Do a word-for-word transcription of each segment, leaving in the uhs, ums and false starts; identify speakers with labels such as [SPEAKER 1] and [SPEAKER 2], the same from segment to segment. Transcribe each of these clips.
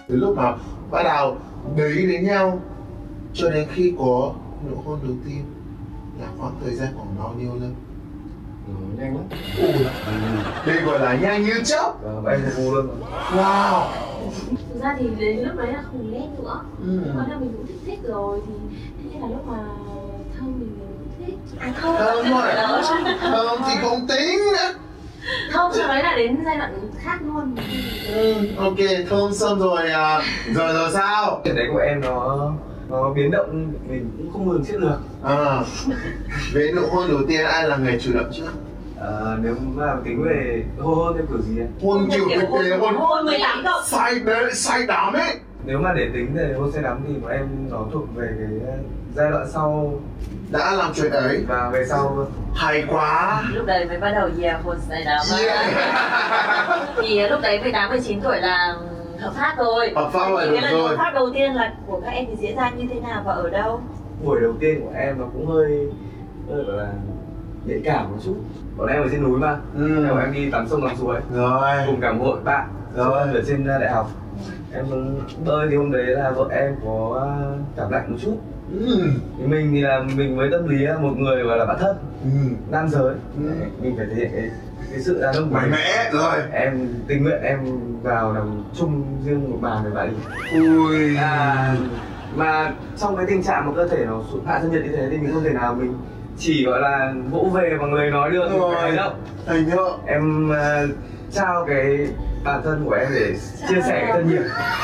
[SPEAKER 1] Từ lúc mà bắt đầu đấy đến nhau cho đến khi có nụ hôn đầu tiên là khoảng thời gian khoảng bao nhiêu lâu?
[SPEAKER 2] Ừ, nhanh lắm.
[SPEAKER 1] Ui, đây gọi là nhanh như chớp.
[SPEAKER 2] Và em cũng luôn.
[SPEAKER 1] Wow.
[SPEAKER 3] Thực ra thì đến lúc đấy là không ghét nữa.
[SPEAKER 1] Ừ.
[SPEAKER 3] Còn là mình cũng thích thích rồi thì thế nên là lúc mà thơm mình cũng thích. À thơm.
[SPEAKER 1] Thơm rồi. Thơm thì không tính nữa.
[SPEAKER 3] Thơm sau đấy là đến giai đoạn khác luôn.
[SPEAKER 1] Ừ, ok, thơm xong rồi à, rồi rồi sao?
[SPEAKER 2] Chuyện đấy của em nó nó biến động mình cũng không lường trước được.
[SPEAKER 1] À, về nụ hôn đầu tiên ai là người chủ động trước?
[SPEAKER 2] À, nếu mà tính về hôn hôn theo kiểu gì ấy?
[SPEAKER 1] Hôn kiểu cái cái hôn
[SPEAKER 3] Hôn mười tám cộng.
[SPEAKER 1] say đấy, say đắm ấy.
[SPEAKER 2] Nếu mà để tính về hôn say đắm thì bọn em nó thuộc về cái giai đoạn sau
[SPEAKER 1] Đã làm chuyện ấy
[SPEAKER 2] và về sau.
[SPEAKER 1] hay quá.
[SPEAKER 4] Lúc đấy mới bắt đầu yeah, hôn say đắm.
[SPEAKER 1] Yeah.
[SPEAKER 4] Thì lúc đấy mười tám mười chín tuổi là hợp pháp rồi.
[SPEAKER 1] Hợp pháp rồi,
[SPEAKER 4] thì cái lần
[SPEAKER 1] rồi.
[SPEAKER 4] hợp pháp đầu tiên là của các em thì diễn ra như thế nào và ở đâu?
[SPEAKER 2] Buổi đầu tiên của em nó cũng hơi hơi gọi là nhạy cảm một chút. Bọn em ở trên núi mà.
[SPEAKER 1] Ừ.
[SPEAKER 2] Bọn em đi tắm sông tắm suối
[SPEAKER 1] Rồi.
[SPEAKER 2] cùng cả một hội bạn
[SPEAKER 1] Rồi.
[SPEAKER 2] ở trên đại học. Em xuống bơi thì hôm đấy là vợ em có cảm lạnh một chút.
[SPEAKER 1] Ừ.
[SPEAKER 2] Thì mình thì là mình với tâm lý là một người gọi là bạn thân,
[SPEAKER 1] Ừ.
[SPEAKER 2] nam giới.
[SPEAKER 1] Ừ.
[SPEAKER 2] Mình phải thể hiện cái, cái sự đàn ông
[SPEAKER 1] Mạnh mẽ rồi.
[SPEAKER 2] Em tình nguyện em vào nằm chung riêng một bàn với bạn ấy.
[SPEAKER 1] Ui.
[SPEAKER 2] À, mà trong cái tình trạng mà cơ thể nó xuống hạ thân nhiệt như thế thì mình không thể nào mình chỉ gọi là vỗ về bằng lời nói được, mình phải hành động.
[SPEAKER 1] Hành động.
[SPEAKER 2] Em uh, trao cái bản thân của em để chia sẻ cái thân nhiệt,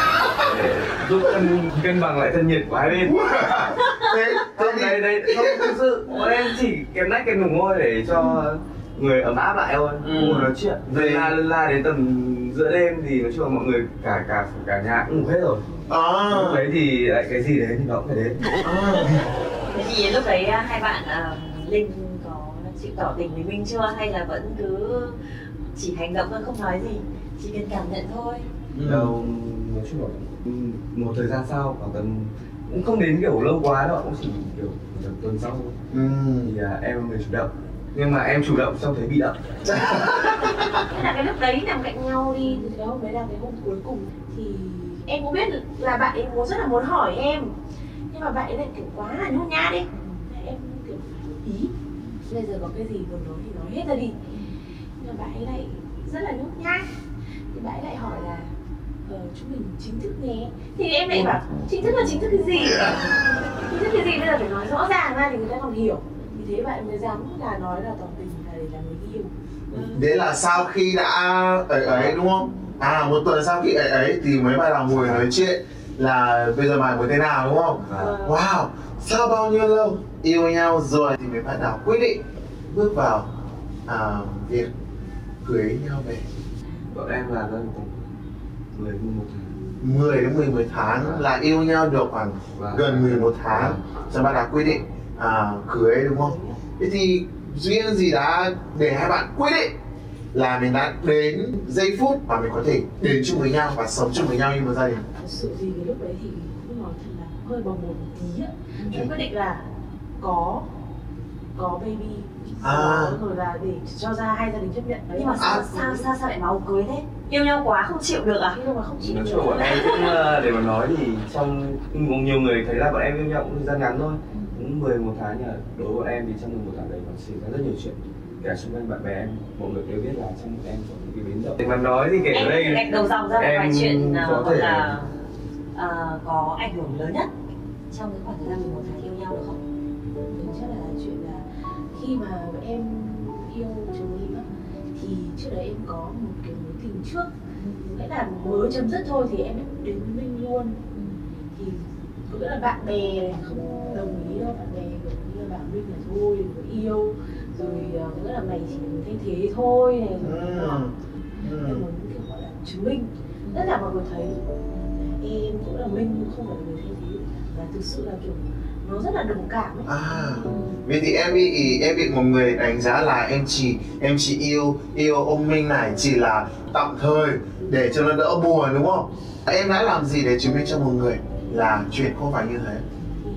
[SPEAKER 2] để giúp cân cân bằng lại thân nhiệt của hai bên.
[SPEAKER 1] Thế, thế thì
[SPEAKER 2] Đấy đấy, không thực sự bọn em chỉ kèm nách kèm nủng thôi để cho người ấm áp lại thôi,
[SPEAKER 1] Ừ.
[SPEAKER 2] ngồi nói chuyện.
[SPEAKER 1] Về-
[SPEAKER 2] Về la la đến tầm giữa đêm thì nói chung là mọi người cả cả cả nhà cũng ngủ hết rồi.
[SPEAKER 1] à.
[SPEAKER 2] Lúc đấy thì lại cái gì đến thì nó cũng phải đến.
[SPEAKER 1] À.
[SPEAKER 4] Thế thì lúc đấy hai bạn uh, Linh có chịu tỏ tình với Minh chưa hay là vẫn cứ chỉ hành động thôi không nói gì, chỉ cần cảm nhận thôi?
[SPEAKER 2] Đâu nói chung là một thời gian sau khoảng tầm cũng không đến kiểu lâu quá đâu, cũng chỉ kiểu tầm tuần sau thôi.
[SPEAKER 1] Ừ.
[SPEAKER 2] Thì à, em là người chủ động, nhưng mà em chủ động xong thấy bị động.
[SPEAKER 3] Thế là cái lúc đấy nằm cạnh nhau đi, thì cái hôm đấy là cái hôm cuối cùng thì em cũng biết là bạn ấy muốn rất là muốn hỏi em, nhưng mà bạn ấy lại kiểu quá là nhút nhát đi. Em kiểu ý bây giờ có cái gì muốn nói thì nói hết ra đi, nhưng mà bạn ấy lại rất là nhút nhát, thì bạn ấy lại hỏi là ờ, chúng mình chính thức nhé. Thì em lại bảo chính thức là chính thức cái gì? Chính thức cái gì bây giờ phải nói rõ ràng ra thì người ta còn hiểu. Vì thế bạn mới dám là nói là tỏ tình là để là người yêu.
[SPEAKER 1] Đấy là sau khi đã ấy ấy đúng không? À, một tuần sau khi ấy ấy thì mới bắt đầu ngồi nói chuyện là bây giờ mày muốn thế nào đúng không?
[SPEAKER 2] Và
[SPEAKER 1] Wow, sau bao nhiêu lâu yêu nhau rồi thì mới bắt đầu quyết định bước vào à, việc cưới nhau về.
[SPEAKER 2] bọn em là gần tầm mười một tháng.
[SPEAKER 1] Mười đến mười một tháng là yêu nhau được khoảng
[SPEAKER 2] Vâng.
[SPEAKER 1] gần mười một tháng rồi bắt đầu quyết định à, cưới đúng không? Thế thì duyên gì đã để hai bạn quyết định là mình đã đến giây phút mà mình có thể đến chung với nhau và sống chung với nhau như một gia đình?
[SPEAKER 3] Thật sự gì cái lúc đấy thì cũng nói thật là cũng hơi bồng bột một tí á. Em quyết định là có có baby
[SPEAKER 1] À.
[SPEAKER 3] rồi là để cho ra hai gia đình chấp nhận. Đấy
[SPEAKER 4] Nhưng mà
[SPEAKER 3] là
[SPEAKER 4] sao
[SPEAKER 1] À.
[SPEAKER 4] sao sao sao lại máu cưới thế? Yêu nhau quá không chịu được à?
[SPEAKER 3] nhưng mà không chịu
[SPEAKER 2] Nói
[SPEAKER 3] được.
[SPEAKER 2] chung bọn em cũng ờ, để mà nói thì trong cũng nhiều người thấy là bọn em yêu nhau cũng thời gian ngắn thôi, cũng mười một tháng, nhưng mà đối với bọn em thì trong mười một tháng đấy nó xảy ra rất nhiều chuyện. Cả xung quanh bạn bè em, mọi người đều biết là trong bọn em có những cái biến động. Để mà nói thì kể ở
[SPEAKER 4] Em
[SPEAKER 2] đây
[SPEAKER 4] gạch đầu dòng ra một
[SPEAKER 2] em
[SPEAKER 4] vài chuyện uh,
[SPEAKER 2] có
[SPEAKER 4] gọi
[SPEAKER 2] thể
[SPEAKER 4] là uh, có ảnh hưởng lớn nhất trong cái khoảng thời gian mười một tháng yêu nhau được không?
[SPEAKER 3] Chắc là chuyện là khi mà em yêu chồng em á thì trước đấy em có một cái mối tình trước, nghĩa là mới chấm dứt thôi thì em đã đến với Minh luôn. Thì có nghĩa là bạn bè này không đồng ý đâu, bạn bè kiểu như là bảo Minh là thôi đừng có yêu rồi, uh, có nghĩa là mày chỉ thay thế thôi này rồi
[SPEAKER 1] Ừ.
[SPEAKER 3] nọ.
[SPEAKER 1] Ừ.
[SPEAKER 3] Em muốn kiểu gọi là chứng minh tất cả mọi người thấy là em cũng là Minh không phải là người thay thế, và thực sự là kiểu nó rất là đồng cảm ấy.
[SPEAKER 1] À, vậy thì em bị em bị một người đánh giá là em chỉ em chỉ yêu yêu ông Minh này chỉ là tạm thời để cho nó đỡ buồn đúng không? Em đã làm gì để chứng minh cho một người là chuyện không phải như thế?
[SPEAKER 3] Thì bọn em cứ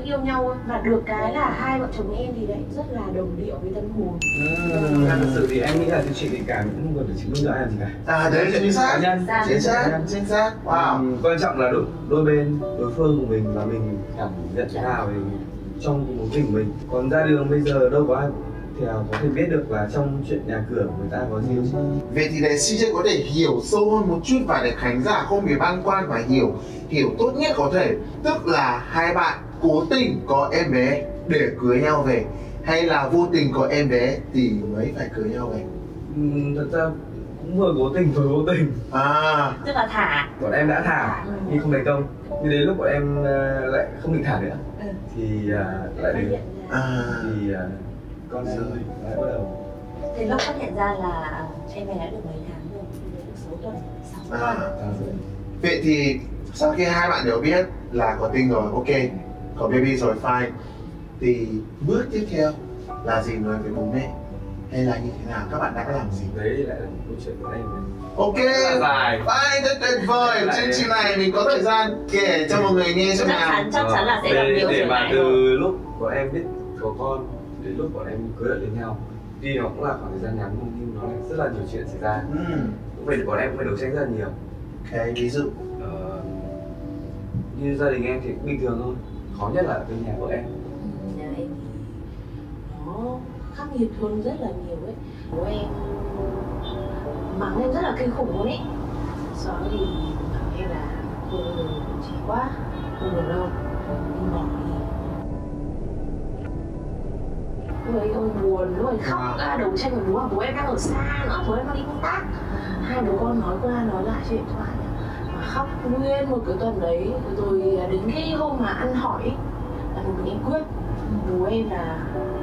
[SPEAKER 3] cứ yêu nhau thôi. Và được cái là hai vợ chồng em thì lại rất là đồng điệu với tâm hồn.
[SPEAKER 2] Ừ. Thật sự thì em nghĩ là cái chuyện tình cảm cũng không cần phải chứng minh cho ai làm gì cả.
[SPEAKER 1] À đấy, chính xác,
[SPEAKER 2] nhân,
[SPEAKER 1] chính xác, chính xác. Wow.
[SPEAKER 2] Ừ, quan trọng là đôi, đôi bên, đối phương của mình và mình cảm nhận thế nào về trong mối tình của mình. Còn ra đường bây giờ đâu có ai thì có thể biết được là trong chuyện nhà cửa người ta có gì chứ.
[SPEAKER 1] Vậy thì để xê jay có thể hiểu sâu hơn một chút và để khán giả không bị băn khoăn và hiểu hiểu tốt nhất có thể, tức là hai bạn cố tình có em bé để cưới nhau về hay là vô tình có em bé thì mới phải cưới nhau về?
[SPEAKER 2] Ừ, thật ra cũng vừa cố tình vừa vô tình.
[SPEAKER 1] À,
[SPEAKER 4] Tức là thả.
[SPEAKER 2] Bọn em đã thả
[SPEAKER 4] Ừ.
[SPEAKER 2] nhưng không thành công. Nhưng đến lúc bọn em uh, lại không định thả nữa
[SPEAKER 4] Ừ.
[SPEAKER 2] thì uh, lại đến
[SPEAKER 1] à.
[SPEAKER 2] thì uh, con sớm lại bắt đầu.
[SPEAKER 4] Thì lúc phát hiện ra là em bé đã được mấy tháng rồi, được sáu tuần, sáu
[SPEAKER 1] À.
[SPEAKER 4] tuần.
[SPEAKER 1] Vậy thì sau khi hai bạn đều biết là có tình rồi, ok, có baby rồi, fine, thì bước tiếp theo là gì nói với bố mẹ hay là như thế nào, các bạn đã làm gì?
[SPEAKER 2] Đấy lại là một câu chuyện của em.
[SPEAKER 1] Ok,
[SPEAKER 2] Dài.
[SPEAKER 1] fine, rất tuyệt vời. Chương trình này mình có thời gian kể cho mọi người nghe xem
[SPEAKER 4] Chắc
[SPEAKER 1] nào.
[SPEAKER 4] chắn, chắc chắn là sẽ gặp
[SPEAKER 2] để,
[SPEAKER 4] nhiều
[SPEAKER 2] để
[SPEAKER 4] trở
[SPEAKER 2] mà
[SPEAKER 4] ngại
[SPEAKER 2] từ
[SPEAKER 4] rồi.
[SPEAKER 2] lúc bọn em biết có con đến lúc bọn em cưới được đến nhau, tuy nó cũng là khoảng thời gian ngắn nhưng nó lại rất là nhiều chuyện xảy ra.
[SPEAKER 1] Ừ.
[SPEAKER 2] Cũng phải bọn em cũng phải đấu tranh rất là nhiều.
[SPEAKER 1] Ok, ví dụ.
[SPEAKER 2] Ờ, như gia đình em thì cũng bình thường thôi, khó nhất là bên nhà vợ em.
[SPEAKER 3] Nhà em thì nó khắc nghiệt hơn rất là nhiều ấy. Bố em mắng em rất là kinh khủng luôn ấy. Sau đó thì bảo em là cô đừng trẻ quá, không được đâu, đi bỏ đi. Lúc ấy ôi buồn, lúc ấy khóc ra đấu tranh với bố, à, bố em đang ở xa nữa, bố em đang đi công tác. Hai bố con nói qua nói lại trên điện thoại mà khóc nguyên một cái tuần đấy. Rồi đến cái hôm mà ăn hỏi ấy, là một mình em quyết. Bố em là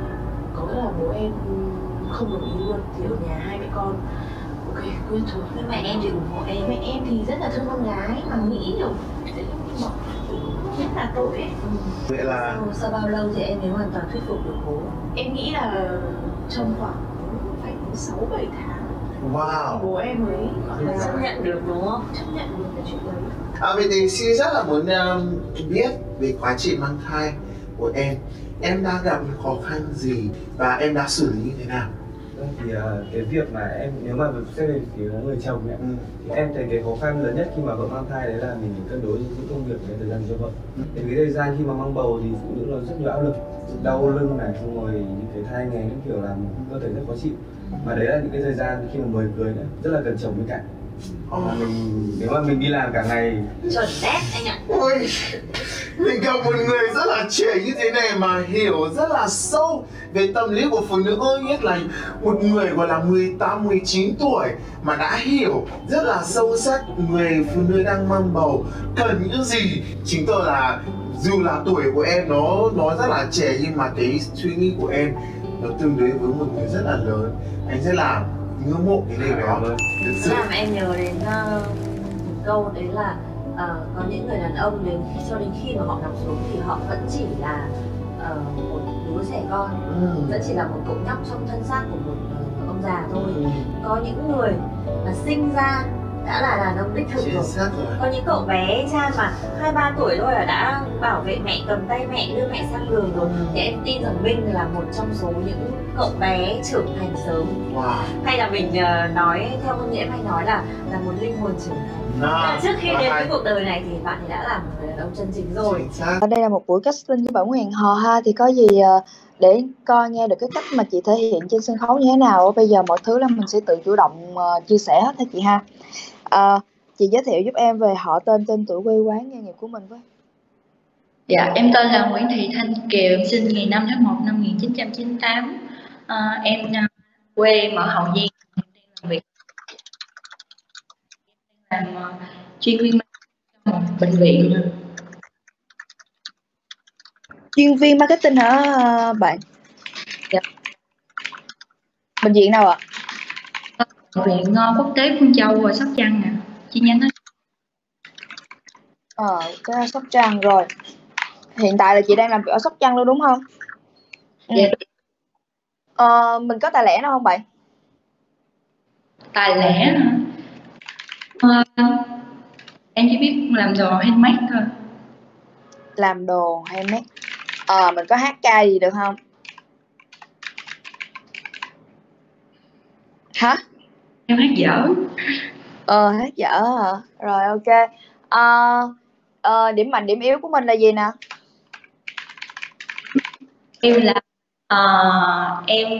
[SPEAKER 3] có nghĩa là bố em không đồng ý luôn, thì ở nhà hai mẹ con ok quyết thôi.
[SPEAKER 4] Mẹ em thì ủng hộ em.
[SPEAKER 3] Mẹ em thì rất là thương con gái mà nghĩ được sẽ bỏ, rất là tội ấy.
[SPEAKER 1] Vậy là
[SPEAKER 4] Sau, sau bao lâu thì em mới hoàn toàn thuyết phục được bố?
[SPEAKER 3] Em nghĩ là trong khoảng phải đến sáu bảy tháng thì
[SPEAKER 1] wow.
[SPEAKER 3] bố em mới gọi là
[SPEAKER 4] Chấp nhận được đúng không?
[SPEAKER 3] chấp nhận được cái chuyện đấy.
[SPEAKER 1] À, vậy thì xin rất là muốn um, biết về quá trình mang thai của em. Em đã gặp khó khăn gì và em đã xử lý như thế nào?
[SPEAKER 2] Thì uh, cái việc mà em nếu mà xét về phía người chồng ấy,
[SPEAKER 1] Ừ.
[SPEAKER 2] thì em thấy cái khó khăn lớn nhất khi mà vợ mang thai đấy là mình phải cân đối những công việc với thời gian cho vợ.
[SPEAKER 1] Ừ.
[SPEAKER 2] Thì cái thời gian khi mà mang bầu thì phụ nữ là rất nhiều áp lực, đau lưng này, xong rồi những cái thai nghén những kiểu làm cơ thể rất khó chịu. Mà đấy là những cái thời gian khi mà mời cưới nữa rất là cần chồng bên cạnh.
[SPEAKER 1] Oh.
[SPEAKER 2] Mà mình nếu mà mình đi làm cả ngày
[SPEAKER 4] Chuẩn đét anh ạ.
[SPEAKER 1] Ôi, mình gặp một người rất là trẻ như thế này mà hiểu rất là sâu về tâm lý của phụ nữ, ơi nhất là một người gọi là mười tám, mười chín tuổi mà đã hiểu rất là sâu sắc người phụ nữ đang mang bầu cần những gì. Chính tôi là dù là tuổi của em nó nó rất là trẻ nhưng mà cái suy nghĩ của em nó tương đối với một người rất là lớn. Anh rất là ngưỡng mộ cái điều đó. Thực sự.
[SPEAKER 4] Làm em nhớ đến uh, một câu đấy là uh, có những người đàn ông đến cho đến khi mà họ nằm xuống thì họ vẫn chỉ là uh, một đứa trẻ con,
[SPEAKER 1] Ừ.
[SPEAKER 4] vẫn chỉ là một cậu nhóc trong thân xác của một uh, ông già thôi.
[SPEAKER 1] Ừ.
[SPEAKER 4] Có những người mà sinh ra đã là đàn ông đích thực
[SPEAKER 1] Chính
[SPEAKER 4] rồi.
[SPEAKER 1] xác rồi.
[SPEAKER 4] Có những cậu bé cha mà hai ba tuổi thôi là đã bảo vệ mẹ, cầm tay mẹ, đưa mẹ sang đường rồi. Thì em tin rằng Minh là một trong số những cậu bé trưởng thành sớm.
[SPEAKER 1] Wow.
[SPEAKER 4] Hay là mình uh, nói theo ngôn ngữ em hay nói là là một linh hồn trưởng thành.
[SPEAKER 1] Nó,
[SPEAKER 4] Trước khi
[SPEAKER 1] nó
[SPEAKER 4] đến
[SPEAKER 1] hay.
[SPEAKER 4] với cuộc đời này thì bạn thì đã là một người đàn ông chân chính rồi.
[SPEAKER 1] Chính xác.
[SPEAKER 5] Ở đây là một buổi casting với bạn hẹn hò ha, thì có gì ờ, để coi nghe được cái cách mà chị thể hiện trên sân khấu như thế nào. Bây giờ mọi thứ là mình sẽ tự chủ động ờ, chia sẻ hết ha chị ha. Ờ, chị giới thiệu giúp em về họ tên, tên tuổi, quê quán, nghề nghiệp của mình với.
[SPEAKER 6] Dạ, em tên là Nguyễn Thị Thanh Kiều, em sinh ngày năm tháng một năm một nghìn chín trăm chín mươi tám. À, em à, quê em ở Hậu Giang, làm việc làm uh, chuyên viên trong một bệnh viện.
[SPEAKER 5] Chuyên viên marketing hả ờ, bạn?
[SPEAKER 6] Dạ.
[SPEAKER 5] Bệnh viện nào ạ?
[SPEAKER 6] Bệnh viện uh, Quốc tế Phương Châu ở Sóc Trăng nè, chi nhánh đó.
[SPEAKER 5] Ờ, cái Sóc Trăng rồi. Hiện tại là chị đang làm việc ở Sóc Trăng luôn đúng không? Ừ.
[SPEAKER 6] Dạ.
[SPEAKER 5] Ờ, mình có tài lẻ nào không bạn?
[SPEAKER 6] Tài lẻ hả? Uh, em chỉ biết làm đồ handmade thôi.
[SPEAKER 5] Làm đồ handmade. Ờ, mình có hát ca gì được không? Hả?
[SPEAKER 6] Em hát dở.
[SPEAKER 5] Ờ, hát dở hả? Rồi ok. Ờ, ờ, điểm mạnh điểm yếu của mình là gì nè?
[SPEAKER 6] Em là ờ, em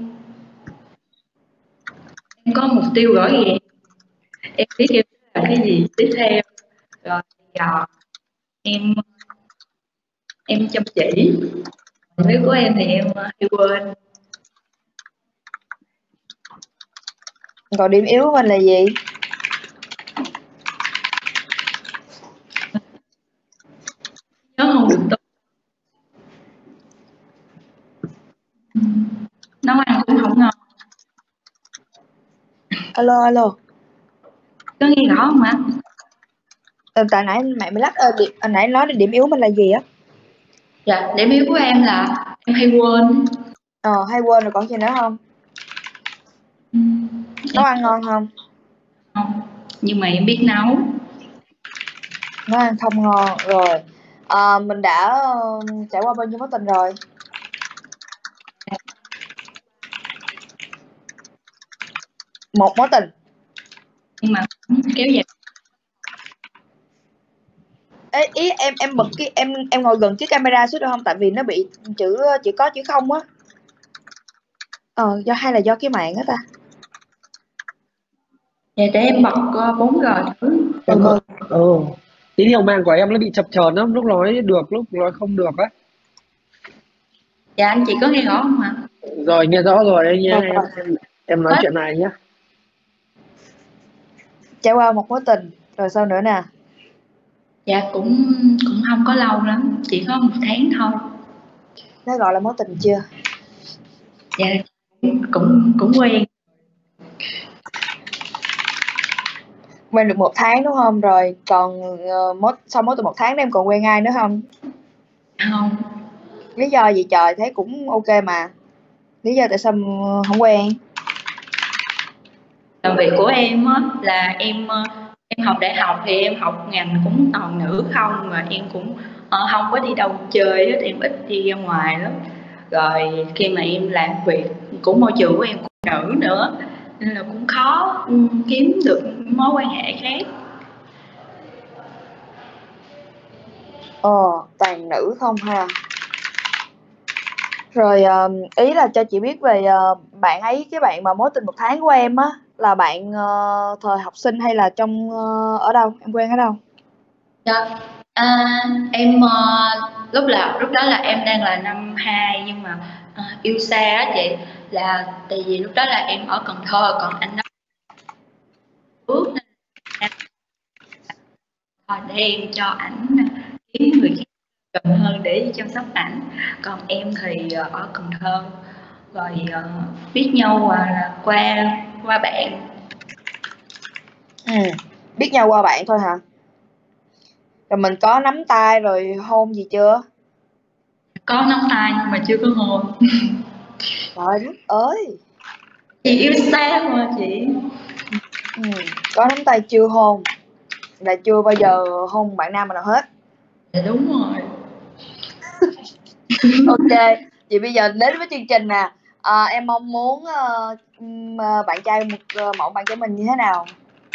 [SPEAKER 6] em có mục tiêu rõ ràng, em biết em làm cái gì tiếp theo, rồi giờ em em chăm chỉ. Còn nếu của em thì em ờ, hay quên.
[SPEAKER 5] Còn điểm yếu của mình là gì?
[SPEAKER 6] Nhớ không được tốt. Nấu ăn cũng không ngon.
[SPEAKER 5] Alo alo.
[SPEAKER 6] Có nghe rõ không ạ?
[SPEAKER 5] Ờ, tại nãy mẹ mới lắc ờ, điểm, à, nãy nói đến điểm yếu mình là gì á?
[SPEAKER 6] Dạ, điểm yếu của em là em hay quên.
[SPEAKER 5] Ờ, hay quên rồi còn gì nữa không? Nấu ăn ngon không?
[SPEAKER 6] Không, nhưng mà em biết nấu.
[SPEAKER 5] Nấu ăn không ngon rồi. Ờ, mình đã ờ, trải qua bao nhiêu mối tình rồi? Một mối tình.
[SPEAKER 6] Nhưng mà cũng kéo dài.
[SPEAKER 5] Ê, ý em em bật cái em em ngồi gần cái camera xuống được không? Tại vì nó bị chữ chữ có chữ không á. Ờ, do hay là do cái mạng á ta?
[SPEAKER 6] Dạ, để em bật uh, bốn G thử.
[SPEAKER 5] Ừ,
[SPEAKER 7] Em
[SPEAKER 5] ừ.
[SPEAKER 7] ừ. Tín hiệu mạng của em nó bị chập chờn lắm, lúc nói được lúc nói không được á.
[SPEAKER 6] Dạ, anh chị có nghe rõ không ạ?
[SPEAKER 7] Rồi nghe rõ rồi đây nhá,
[SPEAKER 5] Rồi,
[SPEAKER 7] em
[SPEAKER 5] rồi.
[SPEAKER 7] em em nói
[SPEAKER 6] Hết.
[SPEAKER 7] chuyện này nhá.
[SPEAKER 5] Trải qua một mối tình rồi sao nữa nè?
[SPEAKER 6] Dạ, cũng cũng không có lâu lắm, chỉ có một tháng thôi.
[SPEAKER 5] Nó gọi là mối tình chưa?
[SPEAKER 6] Dạ, cũng cũng, cũng quen.
[SPEAKER 5] Quen được một tháng đúng không? Rồi còn uh, mối sau mối tình một tháng em còn quen ai nữa không?
[SPEAKER 6] Không,
[SPEAKER 5] Lý do gì trời, thấy cũng ok mà. Lý do tại sao không quen?
[SPEAKER 6] làm việc của em á là em ờ, em học đại học thì em học ngành cũng toàn nữ không, mà em cũng ờ, không có đi đâu chơi hết, em ít đi ra ngoài lắm. Rồi khi mà em làm việc của môi trường của em cũng nữ nữa, nên là cũng khó ừ, kiếm được mối quan hệ khác.
[SPEAKER 5] Ờ, toàn nữ không ha. Rồi ờ, ý là cho chị biết về ờ, bạn ấy, cái bạn mà mối tình một tháng của em á là bạn ờ, thời học sinh hay là trong ờ, ở đâu? Em quen ở đâu?
[SPEAKER 6] Dạ. À, em ờ, lúc là lúc đó là em đang là năm hai, nhưng mà ờ, yêu xa á chị, là tại vì lúc đó là em ở Cần Thơ, còn anh đó bước nên em thôi để em cho ảnh kiếm người khác gần hơn để chăm sóc ảnh. Còn em thì ờ, ở Cần Thơ, rồi ờ, biết nhau à, là qua qua bạn.
[SPEAKER 5] Ừ, biết nhau qua bạn thôi hả? Rồi mình có nắm tay rồi hôn gì chưa?
[SPEAKER 6] Có nắm tay nhưng mà chưa có hôn.
[SPEAKER 5] Trời đất ơi.
[SPEAKER 6] Chị yêu xa mà chị.
[SPEAKER 5] Ừ, có nắm tay chưa hôn là chưa bao giờ hôn bạn nam nào hết.
[SPEAKER 6] Dạ đúng rồi.
[SPEAKER 5] Ok, vậy bây giờ đến với chương trình nè. À, em mong muốn ờ, ừm, ờ, bạn trai một ờ, mẫu bạn trai mình như thế nào?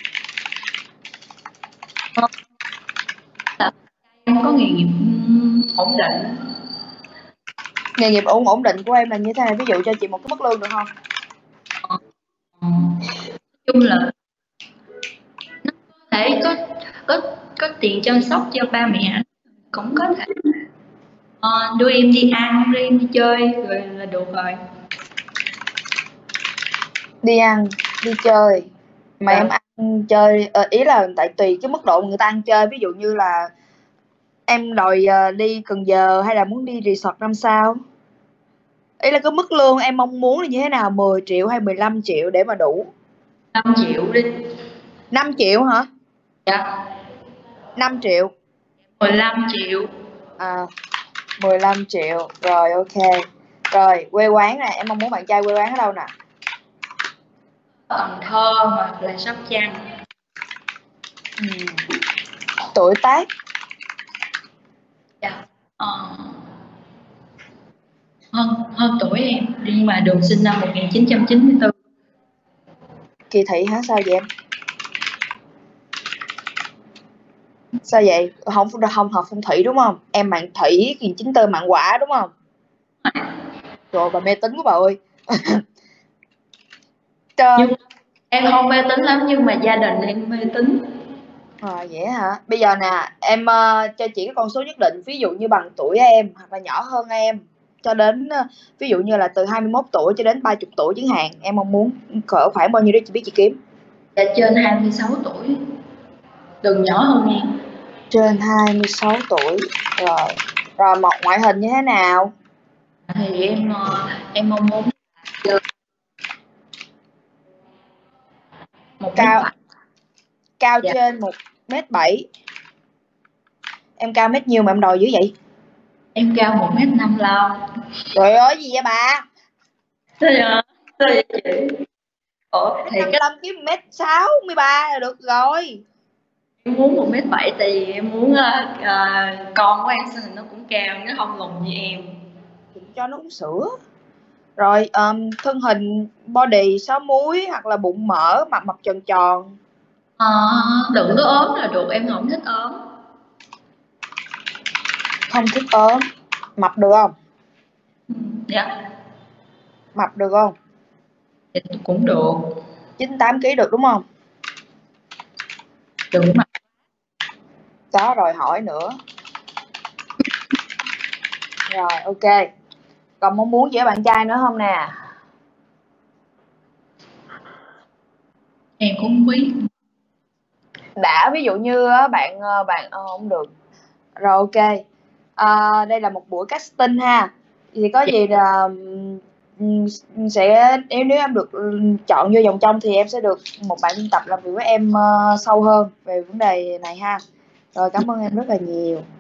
[SPEAKER 6] Em có nghề nghiệp ừm, ổn định.
[SPEAKER 5] Nghề nghiệp ổn ổn định của em là như thế nào? Ví dụ cho chị một cái mức lương được không?
[SPEAKER 6] Ờ, chung là thể có có có tiền chăm sóc cho ba mẹ ảnh, cũng có thể ờ, đưa em đi ăn, đưa em đi chơi rồi là được rồi.
[SPEAKER 5] Đi ăn, đi chơi. Mà
[SPEAKER 6] Dạ.
[SPEAKER 5] em ăn chơi ờ, ý là tại tùy cái mức độ mà người ta ăn chơi, ví dụ như là em đòi ờ, đi Cần Giờ hay là muốn đi resort năm sao? Ý là cái mức lương em mong muốn là như thế nào, mười triệu hay mười lăm triệu để mà đủ?
[SPEAKER 6] năm triệu đi.
[SPEAKER 5] Năm triệu hả?
[SPEAKER 6] Dạ.
[SPEAKER 5] Năm triệu.
[SPEAKER 6] mười lăm triệu.
[SPEAKER 5] À, mười lăm triệu. Rồi ok. Rồi, quê quán nè, em mong muốn bạn trai quê quán ở đâu nè?
[SPEAKER 6] Cần Thơ hoặc là Sóc Trăng.
[SPEAKER 5] Ừ. Tuổi tác.
[SPEAKER 6] Dạ. Ờ, hơn hơn tuổi em, nhưng mà được sinh năm một nghìn chín trăm chín mươi tư.
[SPEAKER 5] Kỳ thị hả? Sao vậy em? Sao vậy? Không không hợp phong thủy đúng không? Em mạng thủy nghìn chín tư mạng quả đúng không? Trời, bà mê tín của bà ơi. Trời.
[SPEAKER 6] Nhưng em không mê tín lắm, nhưng mà gia đình em mê tín.
[SPEAKER 5] À, vậy hả? Bây giờ nè, em uh, cho chị cái con số nhất định, ví dụ như bằng tuổi em hoặc là nhỏ hơn em, cho đến uh, ví dụ như là từ hai mươi mốt tuổi cho đến ba mươi tuổi chẳng hạn, em mong muốn cỡ khoảng bao nhiêu đó chị biết chị kiếm.
[SPEAKER 6] Dạ trên hai mươi sáu tuổi, đừng nhỏ hơn em.
[SPEAKER 5] Trên hai mươi sáu tuổi. Rồi. Rồi một ngoại hình như thế nào?
[SPEAKER 6] Thì em uh, em mong muốn một
[SPEAKER 5] Cao
[SPEAKER 6] mét
[SPEAKER 5] cao
[SPEAKER 6] dạ.
[SPEAKER 5] trên một mét bảy. Em cao mét nhiêu mà em đòi dữ vậy?
[SPEAKER 6] Em cao một mét năm mươi.
[SPEAKER 5] Trời ơi gì vậy bà?
[SPEAKER 6] Sao vậy? Sao vậy chị? Ủa thì
[SPEAKER 5] năm
[SPEAKER 6] cái
[SPEAKER 5] lăm kiếm mét sáu mươi ba là được rồi.
[SPEAKER 6] em muốn một mét bảy tại vì em muốn uh, uh, con của em sau này nó cũng cao, nó không lùn như em.
[SPEAKER 5] Thì cho nó uống sữa. Rồi um, thân hình body sáu múi hoặc là bụng mỡ, mặt mập tròn tròn.
[SPEAKER 6] À, đừng có ốm là được, em không thích ốm.
[SPEAKER 5] Không thích ốm. Mập được không?
[SPEAKER 6] Dạ.
[SPEAKER 5] Mập được không?
[SPEAKER 6] Thì cũng được.
[SPEAKER 5] chín mươi tám ki lô gam được đúng không?
[SPEAKER 6] Đừng mập.
[SPEAKER 5] Đó rồi hỏi nữa. Rồi ok. Còn mong muốn với bạn trai nữa không nè?
[SPEAKER 6] Em cũng không biết.
[SPEAKER 5] Đã ví dụ như bạn bạn ờ, không được. Rồi ok. À, đây là một buổi casting ha. Thì có gì là sẽ nếu nếu em được chọn vô vòng trong thì em sẽ được một bạn biên tập làm việc với em uh, sâu hơn về vấn đề này ha. Rồi cảm ơn em rất là nhiều.